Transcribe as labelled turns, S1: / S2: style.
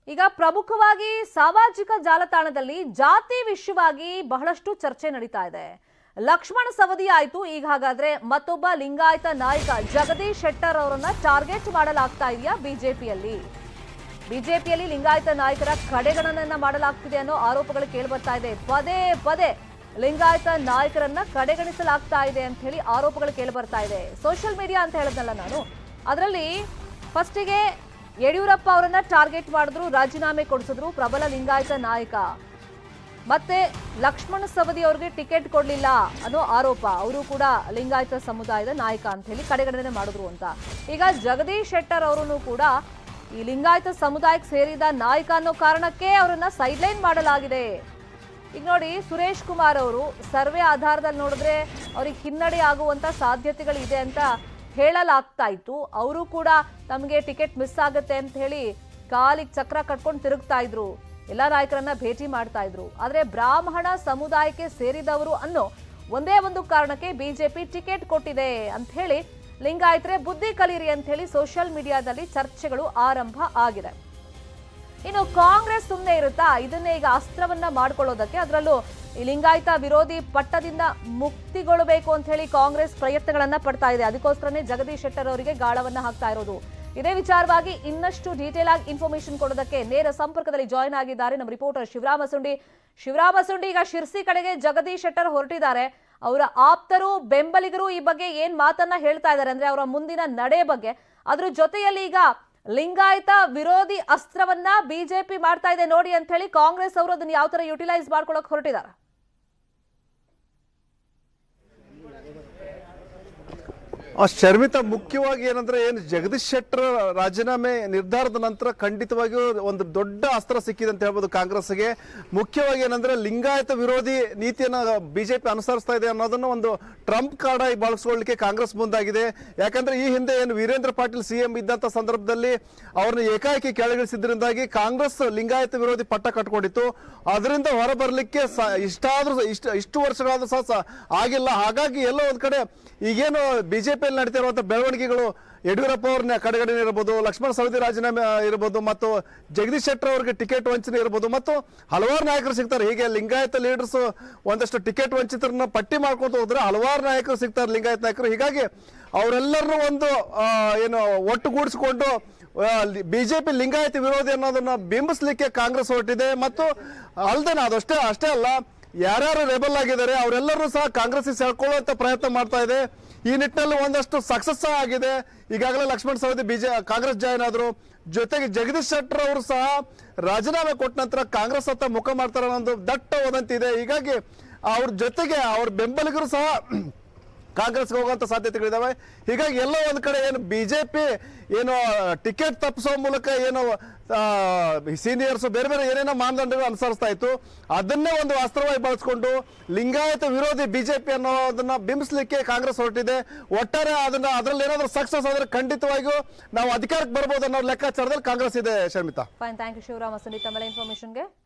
S1: ಈಗ ಪ್ರಮುಖವಾಗಿ ಸಾಮಾಜಿಕ ಜಾಲತಾಣದಲ್ಲಿ ಜಾತಿ ವಿಷಯವಾಗಿ ಬಹಳಷ್ಟು ಚರ್ಚೆ ನಡೀತಾ ಇದೆ. ಲಕ್ಷ್ಮಣ ಸವದಿ ಆಯ್ತು. ಈಗ ಹಾಗಾದ್ರೆ ಮತ್ತೊಬ್ಬ ಲಿಂಗಾಯತ ನಾಯಕ ಜಗದೀಶ್ ಶೆಟ್ಟರ್ ಅವರನ್ನ ಟಾರ್ಗೆಟ್ ಮಾಡಲಾಗ್ತಾ ಇದೆಯಾ ಬಿಜೆಪಿಯಲ್ಲಿ ಲಿಂಗಾಯತ ನಾಯಕರ ಕಡೆಗಣನೆಯನ್ನ ಮಾಡಲಾಗ್ತಿದೆ ಅನ್ನೋ ಆರೋಪಗಳು ಕೇಳಿಬರ್ತಾ ಇದೆ. ಪದೇ ಪದೇ ಲಿಂಗಾಯತ ನಾಯಕರನ್ನ ಕಡೆಗಣಿಸಲಾಗ್ತಾ ಇದೆ ಅಂತ ಹೇಳಿ ಆರೋಪಗಳು ಕೇಳಿಬರ್ತಾ ಇದೆ. ಸೋಷಿಯಲ್ ಮೀಡಿಯಾ ಅಂತ ಹೇಳಿದ್ನಲ್ಲ ನಾನು, ಅದರಲ್ಲಿ ಫಸ್ಟಿಗೆ ಯಡಿಯೂರಪ್ಪ ಅವರನ್ನ ಟಾರ್ಗೆಟ್ ಮಾಡಿದ್ರು, ರಾಜೀನಾಮೆ ಕೊಡಿಸಿದ್ರು ಪ್ರಬಲ ಲಿಂಗಾಯತ ನಾಯಕ. ಮತ್ತೆ ಲಕ್ಷ್ಮಣ ಸವದಿ ಅವರಿಗೆ ಟಿಕೆಟ್ ಕೊಡ್ಲಿಲ್ಲ ಅನ್ನೋ ಆರೋಪ, ಅವರು ಕೂಡ ಲಿಂಗಾಯತ ಸಮುದಾಯದ ನಾಯಕ ಅಂತ ಹೇಳಿ ಕಡೆಗಣನೆ ಮಾಡಿದ್ರು ಅಂತ. ಈಗ ಜಗದೀಶ್ ಶೆಟ್ಟರ್ ಅವರನ್ನು ಕೂಡ ಈ ಲಿಂಗಾಯತ ಸಮುದಾಯಕ್ಕೆ ಸೇರಿದ ನಾಯಕ ಅನ್ನೋ ಕಾರಣಕ್ಕೆ ಅವರನ್ನ ಸೈಡ್ಲೈನ್ ಮಾಡಲಾಗಿದೆ. ಈಗ ನೋಡಿ, ಸುರೇಶ್ ಕುಮಾರ್ ಅವರು ಸರ್ವೆ ಆಧಾರದಲ್ಲಿ ನೋಡಿದ್ರೆ ಅವ್ರಿಗೆ ಹಿನ್ನಡೆ ಆಗುವಂತ ಸಾಧ್ಯತೆಗಳಿದೆ ಅಂತ ಹೇಳಲಾಗ್ತಾ ಇತ್ತು. ಅವರು ಕೂಡ ತಮಗೆ ಟಿಕೆಟ್ ಮಿಸ್ ಆಗುತ್ತೆ ಅಂತ ಹೇಳಿ ಕಾಲಿಗೆ ಚಕ್ರ ಕಟ್ಕೊಂಡು ತಿರುಗ್ತಾ ಇದ್ರು, ಎಲ್ಲಾ ನಾಯಕರನ್ನ ಭೇಟಿ ಮಾಡ್ತಾ ಇದ್ರು. ಆದ್ರೆ ಬ್ರಾಹ್ಮಣ ಸಮುದಾಯಕ್ಕೆ ಸೇರಿದವರು ಅನ್ನೋ ಒಂದೇ ಒಂದು ಕಾರಣಕ್ಕೆ ಬಿಜೆಪಿ ಟಿಕೆಟ್ ಕೊಟ್ಟಿದೆ ಅಂತ ಹೇಳಿ ಲಿಂಗಾಯತರೆ ಬುದ್ಧಿ ಕಲೀರಿ ಅಂತ ಹೇಳಿ ಸೋಷಿಯಲ್ ಮೀಡಿಯಾದಲ್ಲಿ ಚರ್ಚೆಗಳು ಆರಂಭ ಆಗಿದೆ. ಇನ್ನು ಕಾಂಗ್ರೆಸ್ ಸುಮ್ಮನೆ ಇರುತ್ತಾ? ಇದನ್ನೇ ಈಗ ಅಸ್ತ್ರವನ್ನ ಮಾಡ್ಕೊಳ್ಳೋದಕ್ಕೆ, ಅದರಲ್ಲೂ ಈ ಲಿಂಗಾಯತ ವಿರೋಧಿ ಪಟ್ಟದಿಂದ ಮುಕ್ತಿಗೊಳ್ಳಬೇಕು ಅಂತ ಹೇಳಿ ಕಾಂಗ್ರೆಸ್ ಪ್ರಯತ್ನಗಳನ್ನ ಪಡ್ತಾ ಇದೆ. ಅದಕ್ಕೋಸ್ಕರನೇ ಜಗದೀಶ್ ಶೆಟ್ಟರ್ ಅವರಿಗೆ ಗಾಳವನ್ನ ಹಾಕ್ತಾ ಇರೋದು. ಇದೇ ವಿಚಾರವಾಗಿ ಇನ್ನಷ್ಟು ಡೀಟೇಲ್ ಆಗಿ ಇನ್ಫಾರ್ಮೇಶನ್ ಕೊಡೋದಕ್ಕೆ ನೇರ ಸಂಪರ್ಕದಲ್ಲಿ ಜಾಯಿನ್ ಆಗಿದ್ದಾರೆ ನಮ್ಮ ರಿಪೋರ್ಟರ್ ಶಿವರಾಮ ಸುಂಡಿ. ಈಗ ಶಿರ್ಸಿ ಕಡೆಗೆ ಜಗದೀಶ್ ಶೆಟ್ಟರ್ ಹೊರಟಿದ್ದಾರೆ. ಅವರ ಆಪ್ತರು ಬೆಂಬಲಿಗರು ಈ ಬಗ್ಗೆ ಏನ್ ಮಾತನ್ನ ಹೇಳ್ತಾ ಇದ್ದಾರೆ ಅಂದ್ರೆ ಅವರ ಮುಂದಿನ ನಡೆ ಬಗ್ಗೆ. ಅದ್ರ ಜೊತೆಯಲ್ಲಿ ಈಗ ಲಿಂಗಾಯತ ವಿರೋಧಿ ಅಸ್ತ್ರವನ್ನ ಬಿಜೆಪಿ ಮಾಡ್ತಾ ಇದೆ ನೋಡಿ ಅಂತ ಹೇಳಿ ಕಾಂಗ್ರೆಸ್ ಅವರು ಅದನ್ನ ಯಾವ ತರ ಯುಟಿಲೈಸ್ ಮಾಡ್ಕೊಳಕ್ ಹೊರಟಿದ್ದಾರೆ.
S2: ಶರ್ಮಿತಾ, ಮುಖ್ಯವಾಗಿ ಏನಂದ್ರೆ ಜಗದೀಶ್ ಶೆಟ್ಟರ್ ರಾಜೀನಾಮೆ ನಿರ್ಧಾರದ ನಂತರ ಖಂಡಿತವಾಗಿಯೂ ಒಂದು ದೊಡ್ಡ ಅಸ್ತ್ರ ಸಿಕ್ಕಿದೆ ಅಂತ ಹೇಳ್ಬೋದು ಕಾಂಗ್ರೆಸ್ಗೆ. ಮುಖ್ಯವಾಗಿ ಏನಂದ್ರೆ ಲಿಂಗಾಯತ ವಿರೋಧಿ ನೀತಿಯನ್ನ ಬಿಜೆಪಿ ಅನುಸರಿಸ್ತಾ ಇದೆ ಅನ್ನೋದನ್ನ ಒಂದು ಟ್ರಂಪ್ ಕಾರ್ಡ್ ಆಗಿ ಬಳಸ್ಕೊಳ್ಳಿಕ್ಕೆ ಕಾಂಗ್ರೆಸ್ ಮುಂದಾಗಿದೆ. ಯಾಕಂದ್ರೆ ಈ ಹಿಂದೆ ಏನು ವೀರೇಂದ್ರ ಪಾಟೀಲ್ ಸಿಎಂ ಇದ್ದಂತ ಸಂದರ್ಭದಲ್ಲಿ ಅವ್ರನ್ನ ಏಕಾಏಕಿ ಕೆಳಗಿಳಿಸಿದ್ರಿಂದಾಗಿ ಕಾಂಗ್ರೆಸ್ ಲಿಂಗಾಯತ ವಿರೋಧಿ ಪಟ್ಟ ಕಟ್ಕೊಂಡಿತ್ತು. ಅದರಿಂದ ಹೊರಬರ್ಲಿಕ್ಕೆ ಇಷ್ಟು ವರ್ಷಗಳಾದ್ರೂ ಸಹ ಆಗಿಲ್ಲ. ಹಾಗಾಗಿ ಎಲ್ಲೋ ಒಂದ್ ಕಡೆ ಈಗೇನು ಬಿಜೆಪಿಯಲ್ಲಿ ನಡೀತಿರುವಂತಹ ಬೆಳವಣಿಗೆಗಳು, ಯಡಿಯೂರಪ್ಪ ಅವ್ರನ್ನ ಕಡೆಗಣನೆ ಇರಬಹುದು, ಲಕ್ಷ್ಮಣ ಸವದಿ ರಾಜೀನಾಮೆ ಇರಬಹುದು, ಮತ್ತು ಜಗದೀಶ್ ಶೆಟ್ಟರ್ ಅವರಿಗೆ ಟಿಕೆಟ್ ವಂಚನೆ ಇರಬಹುದು, ಮತ್ತು ಹಲವಾರು ನಾಯಕರು ಸಿಗ್ತಾರೆ. ಹೀಗೆ ಲಿಂಗಾಯತ ಲೀಡರ್ಸ್ ಒಂದಷ್ಟು ಟಿಕೆಟ್ ವಂಚಿತರನ್ನ ಪಟ್ಟಿ ಮಾಡ್ಕೊಂತ ಹೋದ್ರೆ ಹಲವಾರು ನಾಯಕರು ಸಿಗ್ತಾರೆ, ಲಿಂಗಾಯತ ನಾಯಕರು. ಹೀಗಾಗಿ ಅವರೆಲ್ಲರನ್ನೂ ಒಂದು ಏನು ಒಟ್ಟುಗೂಡಿಸಿಕೊಂಡು ಬಿಜೆಪಿ ಲಿಂಗಾಯತ ವಿರೋಧಿ ಅನ್ನೋದನ್ನ ಬಿಂಬಿಸ್ಲಿಕ್ಕೆ ಕಾಂಗ್ರೆಸ್ ಹೊರಟಿದೆ. ಮತ್ತು ಅಲ್ದೇನೆ ಅಷ್ಟೇ ಅಲ್ಲ, ಯಾರ್ಯಾರು ರೆಬಲ್ ಆಗಿದ್ದಾರೆ ಅವರೆಲ್ಲರೂ ಸಹ ಕಾಂಗ್ರೆಸ್ ಸೆಳ್ಕೊಳ್ಳುವಂತ ಪ್ರಯತ್ನ ಮಾಡ್ತಾ ಇದೆ. ಈ ನಿಟ್ಟಿನಲ್ಲಿ ಒಂದಷ್ಟು ಸಕ್ಸಸ್ ಆಗಿದೆ. ಈಗಾಗಲೇ ಲಕ್ಷ್ಮಣ ಸವದಿ ಕಾಂಗ್ರೆಸ್ ಜಾಯಿನ್ ಆದ್ರು. ಜೊತೆಗೆ ಜಗದೀಶ್ ಶೆಟ್ಟರ್ ಅವರು ಸಹ ರಾಜೀನಾಮೆ ಕೊಟ್ಟ ನಂತರ ಕಾಂಗ್ರೆಸ್ ಹತ್ತ ಮುಖ ಮಾಡ್ತಾರ ಅನ್ನೋ ದಟ್ಟ ವದಂತಿ ಇದೆ. ಹೀಗಾಗಿ ಅವ್ರ ಜೊತೆಗೆ ಅವ್ರ ಬೆಂಬಲಿಗರು ಸಹ ಕಾಂಗ್ರೆಸ್ಗೆ ಹೋಗುವಂತ ಸಾಧ್ಯತೆಗಳಿದಾವೆ. ಹೀಗಾಗಿ ಎಲ್ಲೋ ಒಂದ್ ಕಡೆ ಏನು ಬಿಜೆಪಿ ಏನು ಟಿಕೆಟ್ ತಪ್ಪಿಸೋ ಮೂಲಕ ಏನು ಸೀನಿಯರ್ಸ್ ಬೇರೆ ಬೇರೆ ಏನೇನೋ ಮಾನದಂಡಗಳು ಅನುಸರಿಸ್ತಾ ಇತ್ತು, ಅದನ್ನೇ ಒಂದು ಅಸ್ತ್ರವಾಗಿ ಬಳಸ್ಕೊಂಡು ಲಿಂಗಾಯತ ವಿರೋಧಿ ಬಿಜೆಪಿ ಅನ್ನೋದನ್ನ ಬಿಂಬಿಸ್ಲಿಕ್ಕೆ ಕಾಂಗ್ರೆಸ್ ಹೊರಟಿದೆ. ಒಟ್ಟಾರೆ ಅದರಲ್ಲಿ ಏನಾದ್ರೂ ಸಕ್ಸಸ್ ಆದ್ರೆ ಖಂಡಿತವಾಗಿಯೂ ನಾವು ಅಧಿಕಾರಕ್ಕೆ ಬರ್ಬೋದು ಅನ್ನೋ ಲೆಕ್ಕಾಚಾರದಲ್ಲಿ ಕಾಂಗ್ರೆಸ್ ಇದೆ. Sharmita,
S1: fine, thank you Shivarama Sundi ತಮ್ಮ ಇನ್ಫಾರ್ಮೇಶನ್ಗೆ.